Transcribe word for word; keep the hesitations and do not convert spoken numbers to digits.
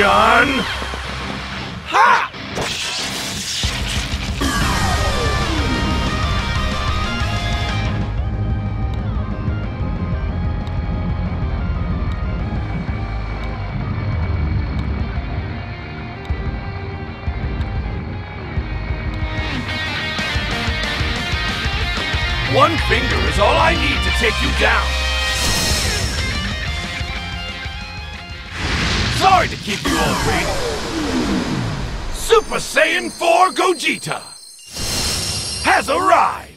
son! Ha! One finger is all I need to take you down. Sorry to keep you all waiting. Super Saiyan four Gogeta has arrived.